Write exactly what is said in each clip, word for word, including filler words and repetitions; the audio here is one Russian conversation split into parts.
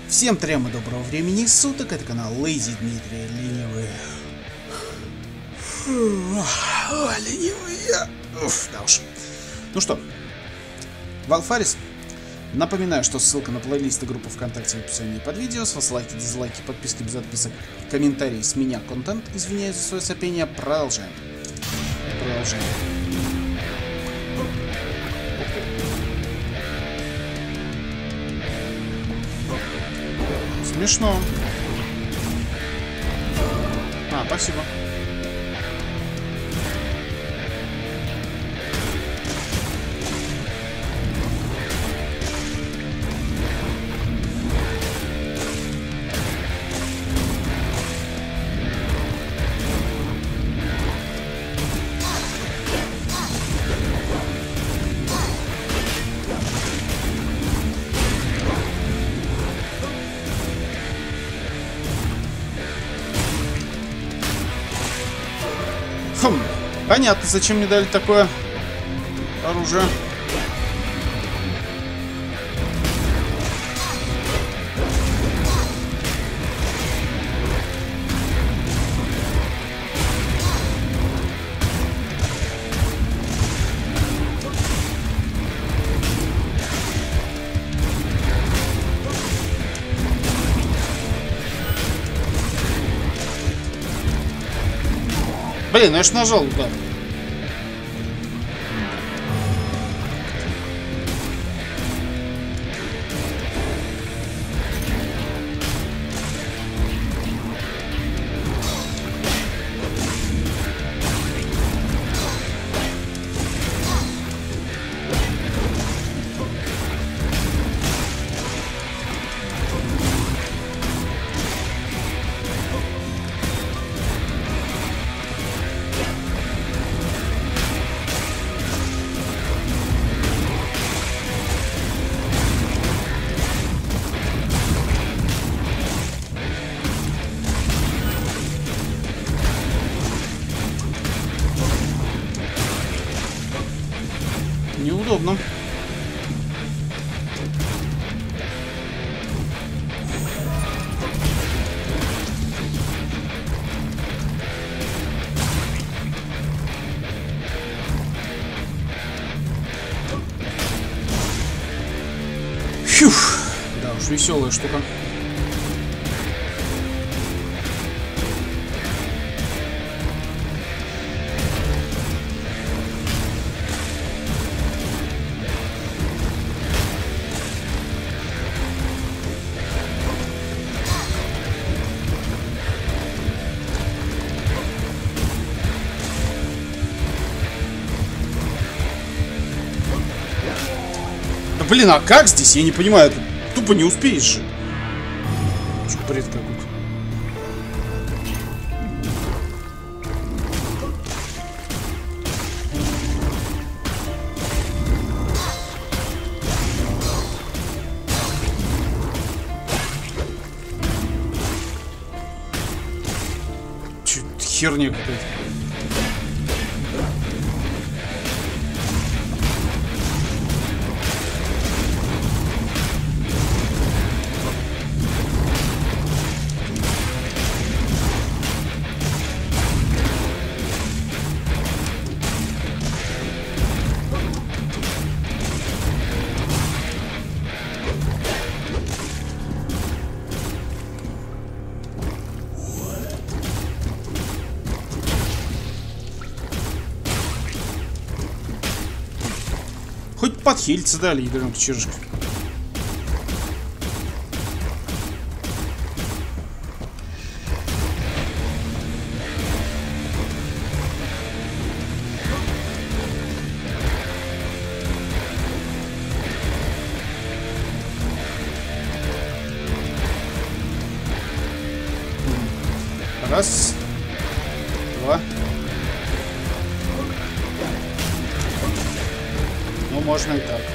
Всем трем и доброго времени суток, это канал Lazy Дмитрий Ленивый. О, ленивый я. Уф, да уж. Ну что, Валфарис. Напоминаю, что ссылка на плейлист и группу ВКонтакте в описании под видео. С вас лайки, дизлайки, подписки без отписок, комментарии с меня контент. Извиняюсь за свое сопение. Продолжаем. Продолжаем. Смешно. А, спасибо. Хм, понятно, зачем мне дали такое оружие. Блин, ну я ж нажал, да. Неудобно. Фью. Да уж, веселая штука. Блин, а как здесь? Я не понимаю, ты тупо не успеешь же. Чё, бред какой-то. Чё, херня какая-то. Хоть подхилиться дали, ядрёнка чижишка. Раз, два. Ну, можно и так.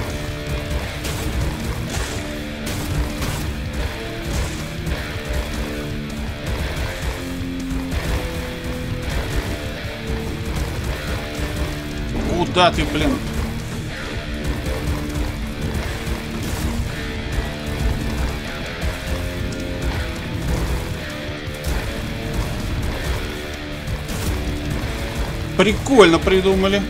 Куда ты, блин? Прикольно придумали.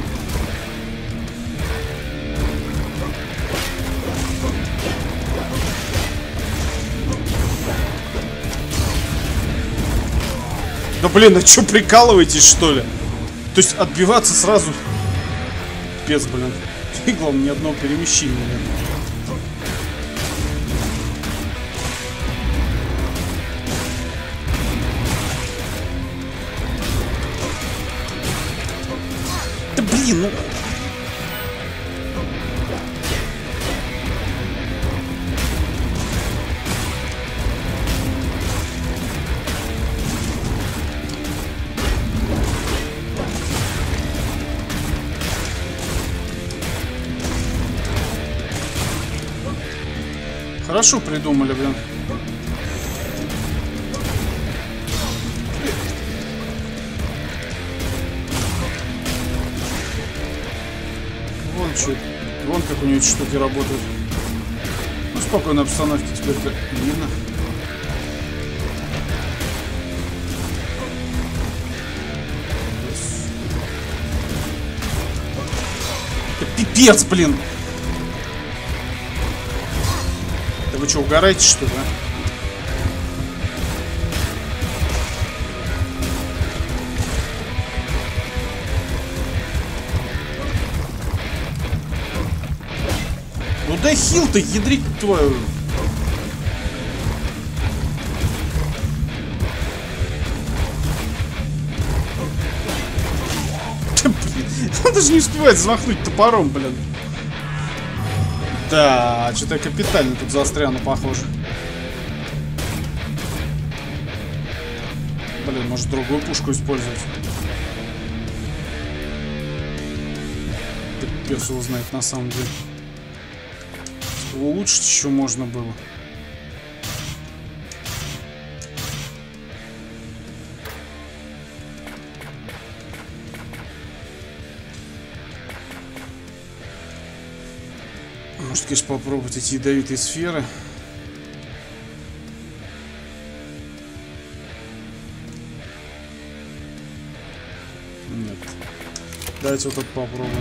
Да блин, а что, прикалываетесь, что ли? То есть отбиваться сразу? Пец, блин. И главное, ни одного перемещения нет. Да блин, ну... Хорошо придумали, блин. Вон что, вон как у нее эти штуки работают. Ну, в спокойной обстановке теперь-то видно. Да пипец, блин! Да вы что, угораете, что ли, а? Ну дай хил-то, ядрить твою. Он даже не успевает взмахнуть топором, блин. Да, что-то капитально тут застряну, похоже. Блин, может другую пушку использовать? Пипец его знает на самом деле. Улучшить еще можно было. Может, конечно, попробовать эти ядовитые сферы. Нет. Давайте вот это попробуем.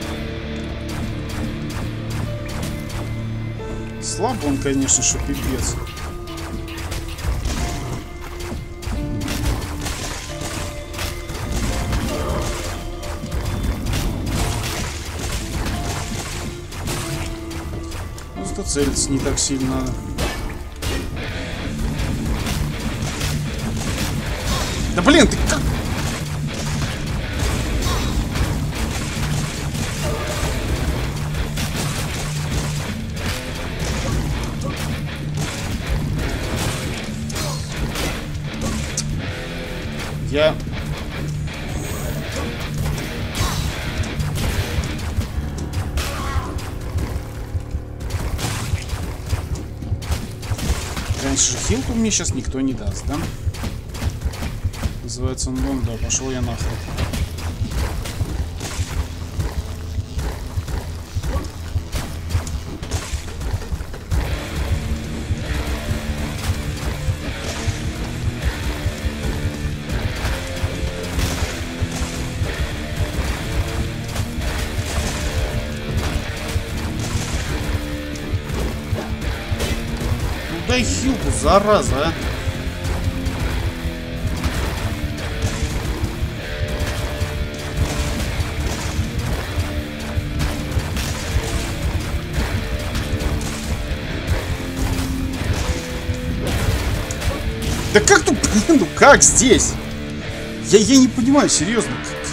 Слаб он, конечно, что пипец. Просто целиться не так сильно надо. Да блин, ты как? Я... Конечно же, хилку мне сейчас никто не даст, да? Называется он дом, да, пошел я нахуй. Дай хилку, зараза, а! Да как тут, блин, ну как здесь? Я, я не понимаю, серьезно.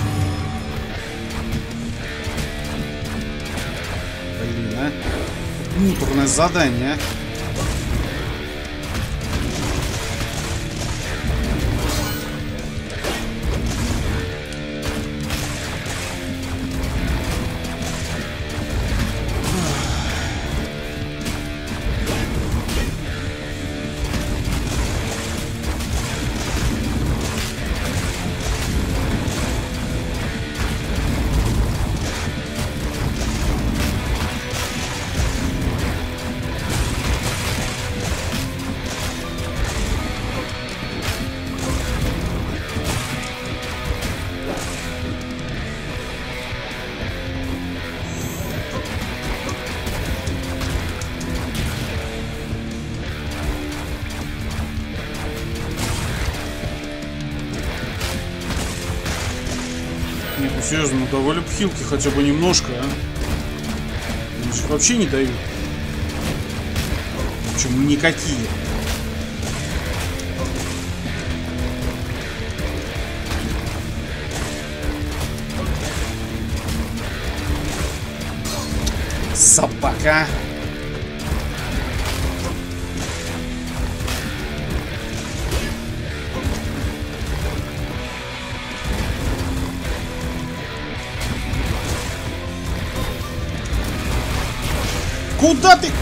Блин, а? Муторное задание, а? Серьезно, ну давали бы хилки хотя бы немножко, а? Они же вообще не дают. Причем никакие. Собака. Куда ты?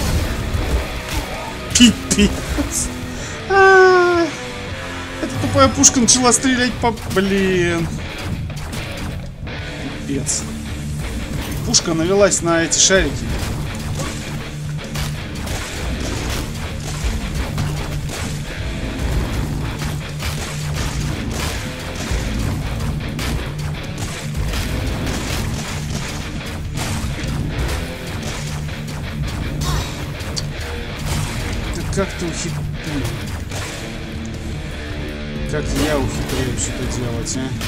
Пипец. А-а-а. Эта тупая пушка начала стрелять по... Блин. Пипец. Пушка навелась на эти шарики. Как ты ухитрил? Как я ухитряюсь это делать, а?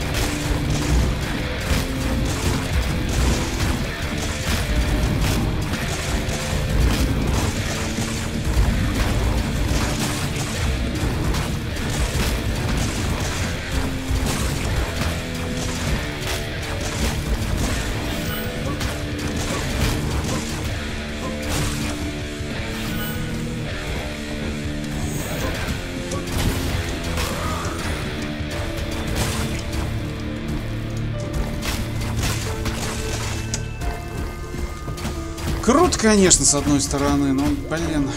Круто, конечно, с одной стороны, но, блин.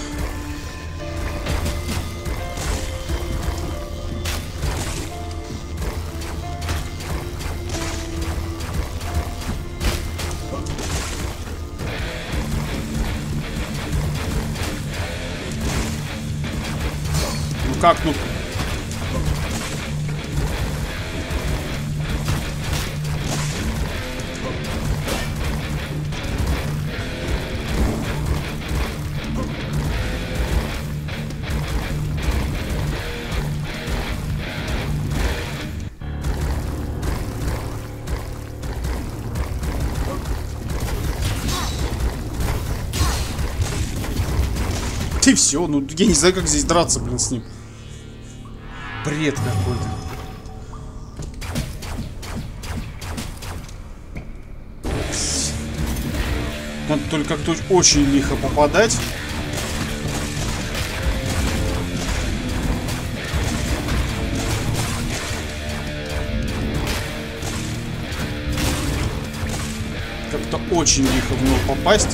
Ну как, ну... И все, ну я не знаю, как здесь драться, блин, с ним. Бред какой-то. Надо только как-то очень лихо попадать. Как-то очень лихо в него попасть.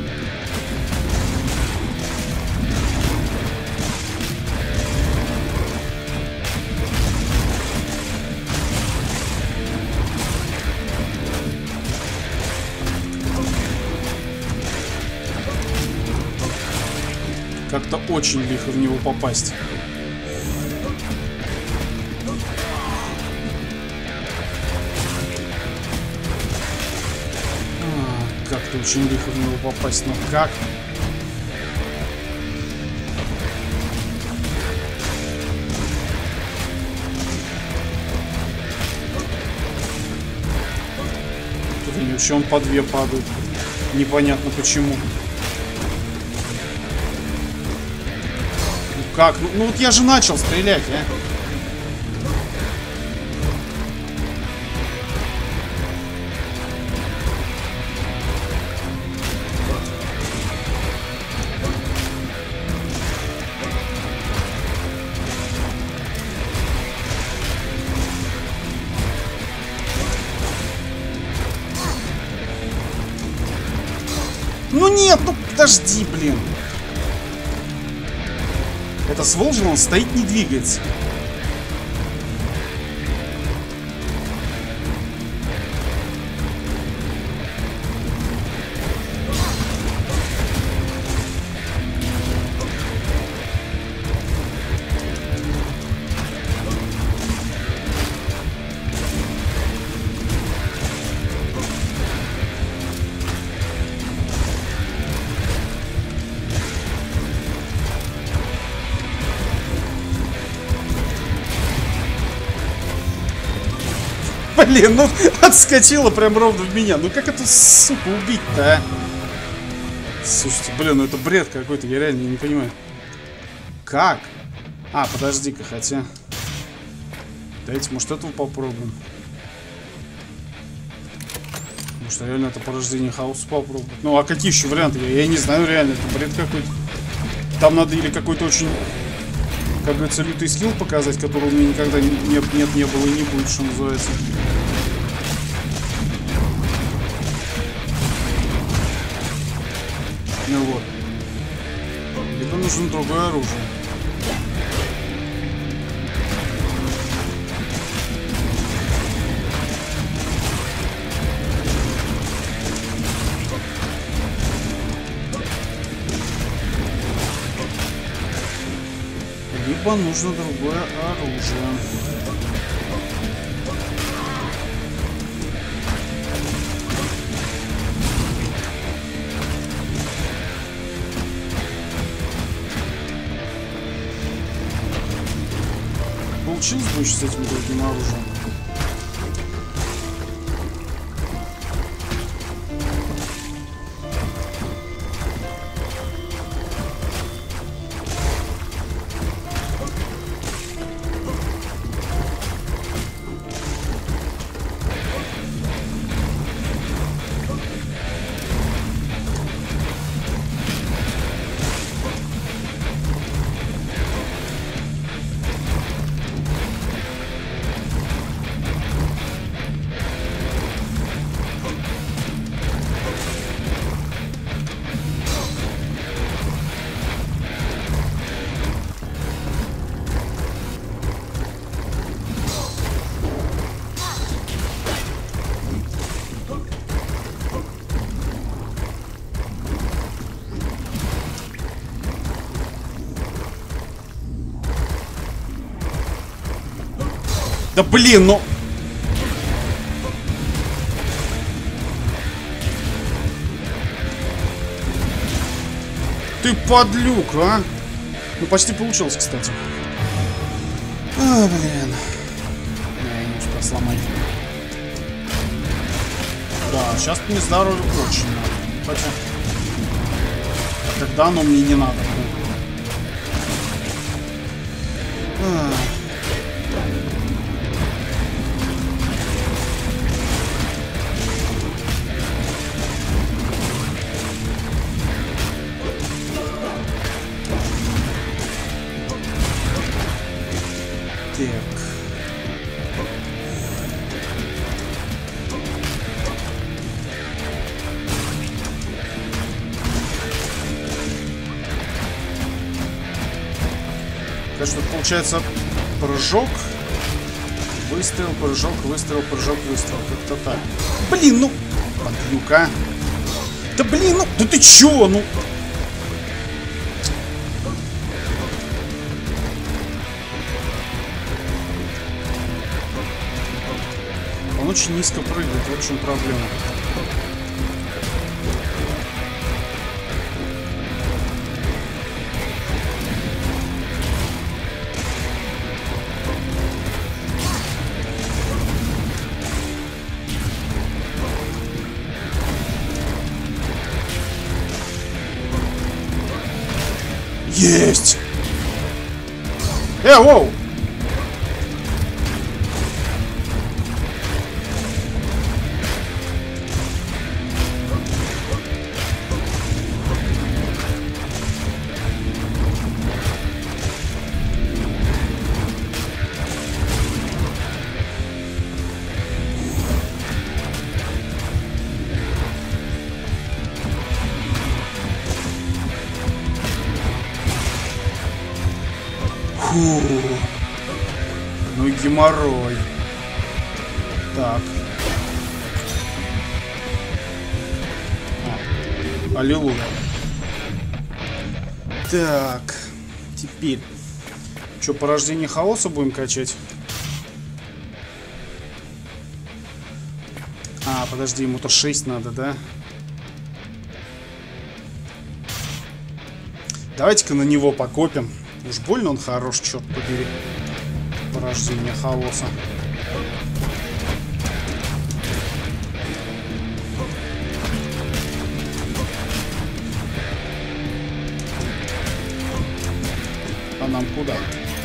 Как-то очень лихо в него попасть. А, как-то очень лихо в него попасть, но как? Тут они вообще он по две падают. Непонятно почему. Как? Ну, ну вот я же начал стрелять, а? Ну нет, ну подожди, блин. Это сволочь, он стоит, не двигается. Блин, ну отскочила прям ровно в меня. Ну как эту суку убить-то, а? Слушайте, блин, ну это бред какой-то, я реально не понимаю. Как? А, подожди-ка, хотя... Давайте, может, этого попробуем. Может, реально это порождение хаоса попробовать. Ну, а какие еще варианты? Я, я не знаю, реально, это бред какой-то. Там надо или какой-то очень, как говорится, лютый скилл показать, которого у меня никогда нет, нет, не было и не будет, что называется. Ну вот. Либо нужно другое оружие. Либо нужно другое оружие. Получилось бы еще с этим другим оружием? Да блин, ну... Ты подлюк, а? Ну, почти получилось, кстати. А, блин. Да, немножко сломать. Да, сейчас мне здоровье очень надо. Хотя... Когда оно мне не надо. А. Что получается прыжок, выстрел, прыжок, выстрел, прыжок, выстрел. Как-то так. Блин, ну... Подлюка. Да блин, ну... Да ты чё, ну... Он очень низко прыгает, вот в чем проблема. Есть! Э, воу! Фу. Ну и геморрой. Так. А. Аллилуйя. Так. Теперь. Что, порождение хаоса будем качать? А, подожди, ему-то шесть надо, да? Давайте-ка на него покопим. Уж больно он хорош, черт побери. Порождение хаоса. А нам куда?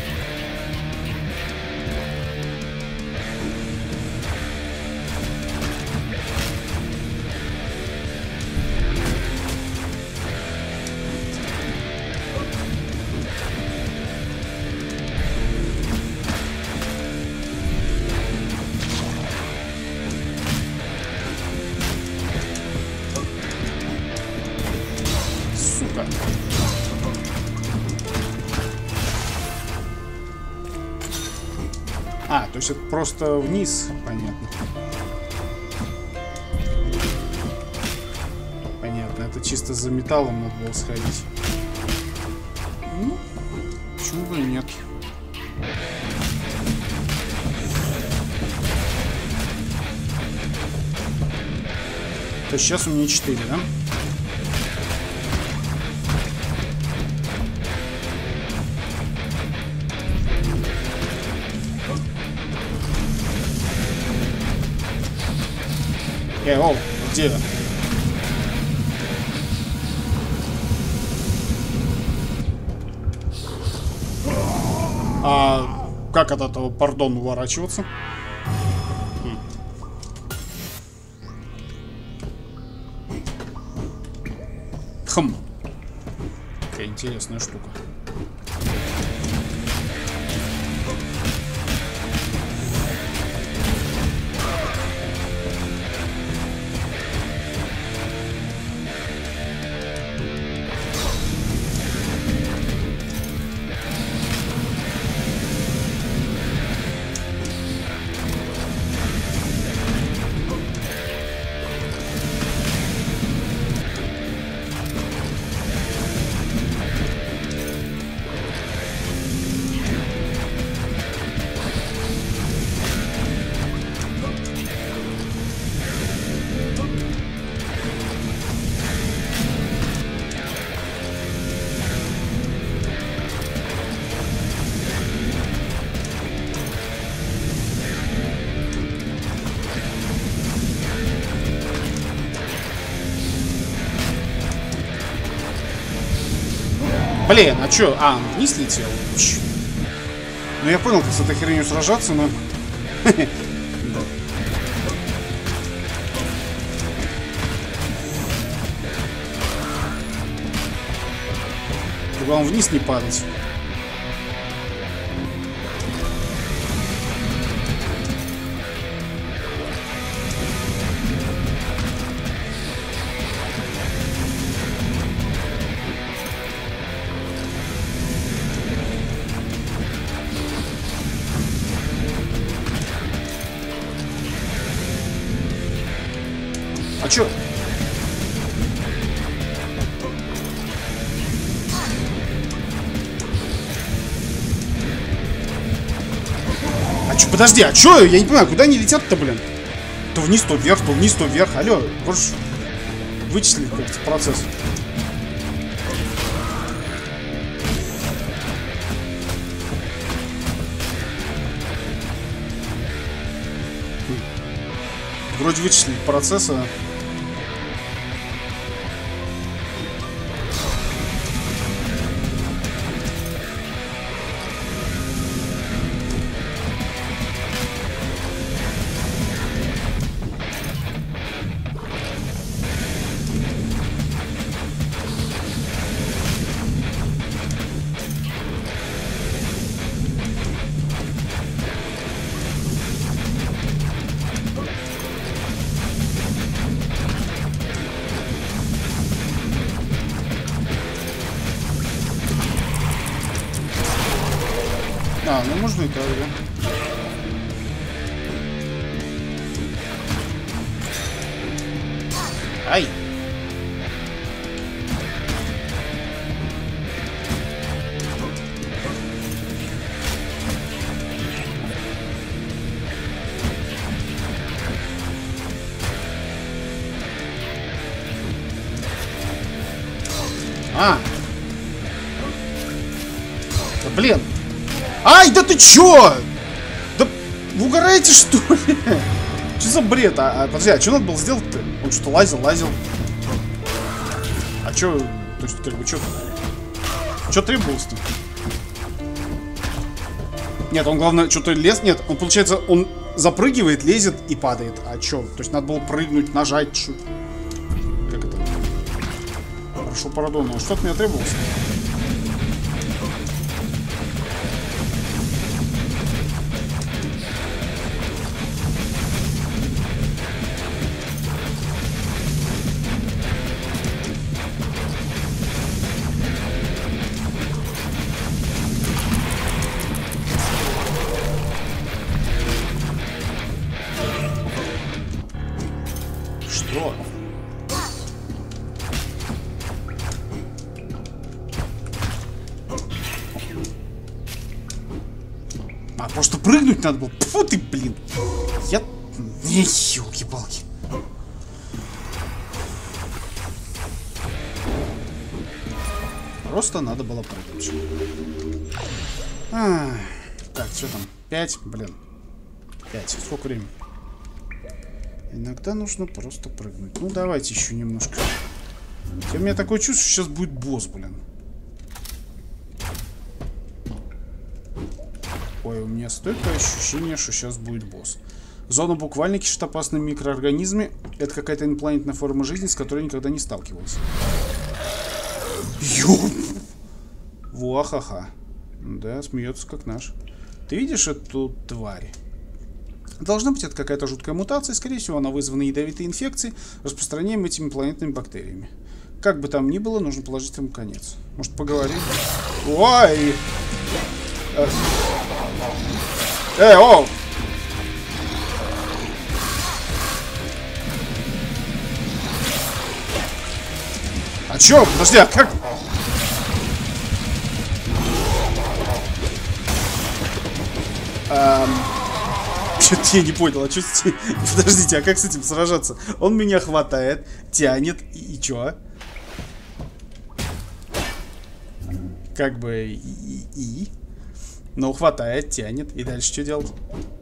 Сука. А, то есть это просто вниз, понятно. Понятно, это чисто за металлом надо было сходить. Ну, почему бы и нет. То есть сейчас у меня четыре, да? Эй, о, где? А как от этого, пардон, уворачиваться? Хм. Какая интересная штука. Блин, а чё? А, он вниз летел? Ч. Ну я понял, как с этой хренью сражаться, но... Главное вниз не падать. А чё? А чё, подожди, а чё? Я не понимаю, куда они летят-то, блин? То вниз, то вверх, то вниз, то вверх. Алло, можешь вычислить как-то процесс? Вроде вычислить процесса. А, ну можно и так, да. Ай! А! Да блин! Ай, да ты чё? Да вы угораете, что ли? Что за бред? А, а подожди, а что надо было сделать-то? Он что, лазил, лазил? А чё, то есть, как бы, чё? Чё требовалось-то? Нет, он, главное, что-то лез. Нет, он, получается, он запрыгивает, лезет и падает. А чё? То есть надо было прыгнуть, нажать. Шо? Как это? Хорошо, пардон, что от меня требовалось? Что? А, просто прыгнуть надо было. Фу ты, блин. Я... Не, ёлки-палки. Просто надо было прыгнуть. А, так, что там? Пять, блин. Пять. Сколько времени? Иногда нужно просто прыгнуть. Ну, давайте еще немножко. Хотя у меня такое чувство, что сейчас будет босс, блин. Ой, у меня стойкое ощущение, что сейчас будет босс. Зона буквально кишит опасными микроорганизмами. Это какая-то инопланетная форма жизни, с которой я никогда не сталкивался. Ёп! Вуахаха. Да, смеется как наш. Ты видишь эту тварь? Должна быть это какая-то жуткая мутация. Скорее всего, она вызвана ядовитой инфекцией, распространяемой этими планетными бактериями. Как бы там ни было, нужно положить ему конец. Может, поговорим? Ой! Эй, о! А чё? Подожди, а как? Эм... Что-то я не понял, а что с этим... Подождите, а как с этим сражаться? Он меня хватает, тянет, и, и чё? Как бы и, и, и... Ну, хватает, тянет, и дальше что делать?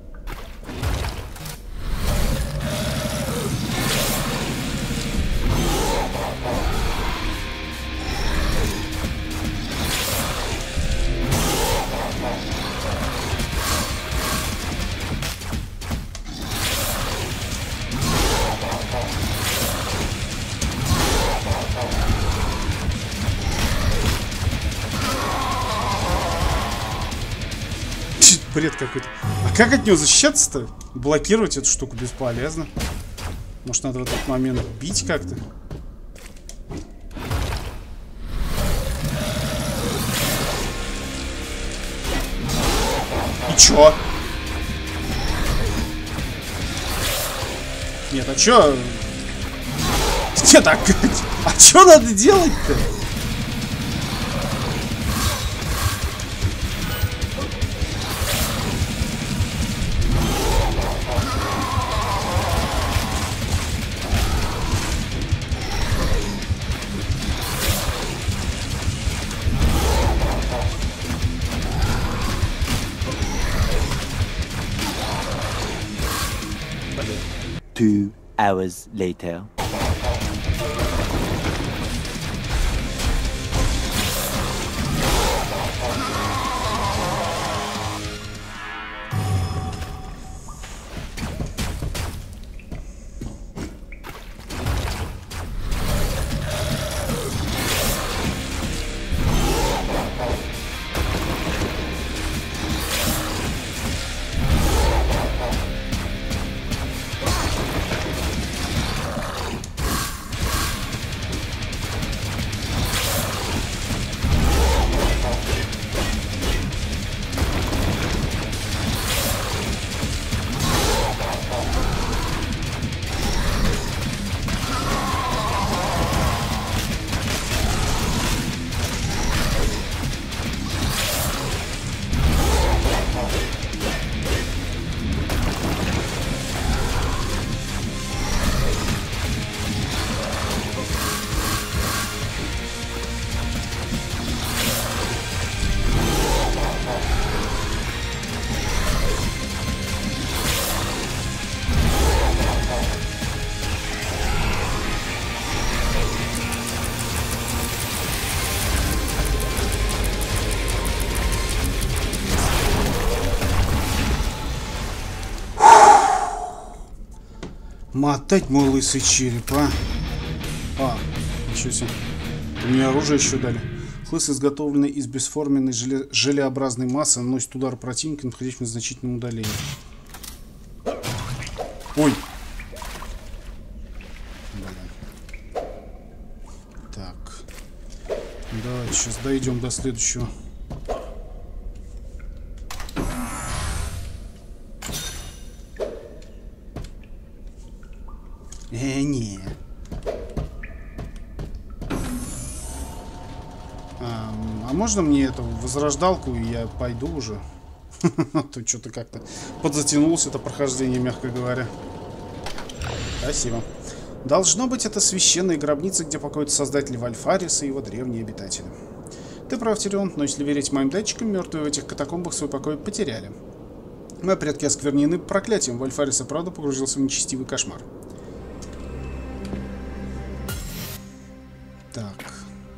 Бред какой-то. А как от него защищаться-то? Блокировать эту штуку бесполезно. Может, надо в этот момент бить как-то? И чё? Нет, а чё? Нет, а, а чё надо делать-то? Two hours later. Мотать мой лысый череп, а? А, ничего себе. Мне оружие еще дали. Хлыст, изготовленный из бесформенной желе... желеобразной массы, наносит удар противника, находящегося на значительном удалении. Ой! Блин. Так. Давайте сейчас дойдем до следующего. Э, не. А, а можно мне эту возрождалку, и я пойду уже? То что-то как-то подзатянулось это прохождение, мягко говоря. Спасибо. Должно быть, это священная гробница, где покоятся создатели Вальфариса и его древние обитатели. Ты прав, Тирион, но если верить моим датчикам, мертвые в этих катакомбах свой покой потеряли. Мои предки осквернены проклятием. Вальфарис и правда погрузился в нечестивый кошмар. Так.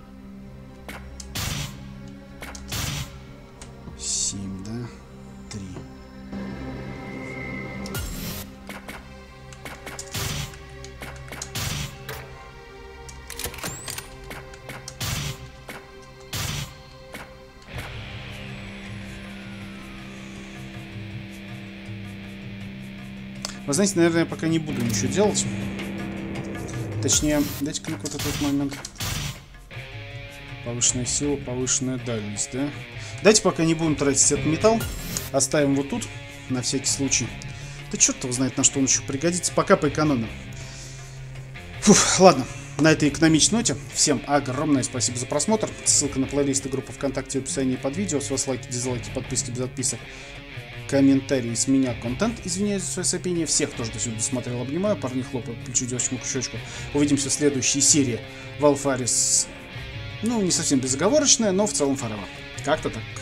Семь, да? Три. Вы знаете, наверное, я пока не буду ничего делать. Точнее, дайте-ка вот этот момент. Повышенная сила, повышенная дальность, да? Давайте пока не будем тратить этот металл. Оставим вот тут, на всякий случай. Да черт его знает, на что он еще пригодится. Пока поэкономим. Фух, ладно. На этой экономичной ноте всем огромное спасибо за просмотр. Ссылка на плейлисты группы ВКонтакте в описании под видео. С вас лайки, дизлайки, подписки без отписок. Комментарии с меня контент. Извиняюсь за свое сопение. Всех, кто до сюда досмотрел, обнимаю. Парни хлопают по плечу, девочку кусочку. Увидимся в следующей серии. Валфарис, ну, не совсем безоговорочная, но в целом фарова. Как-то так.